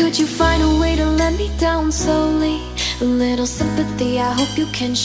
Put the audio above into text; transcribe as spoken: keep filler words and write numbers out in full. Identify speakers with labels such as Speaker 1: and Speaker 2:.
Speaker 1: Could you find a way to let me down slowly? A little sympathy, I hope you can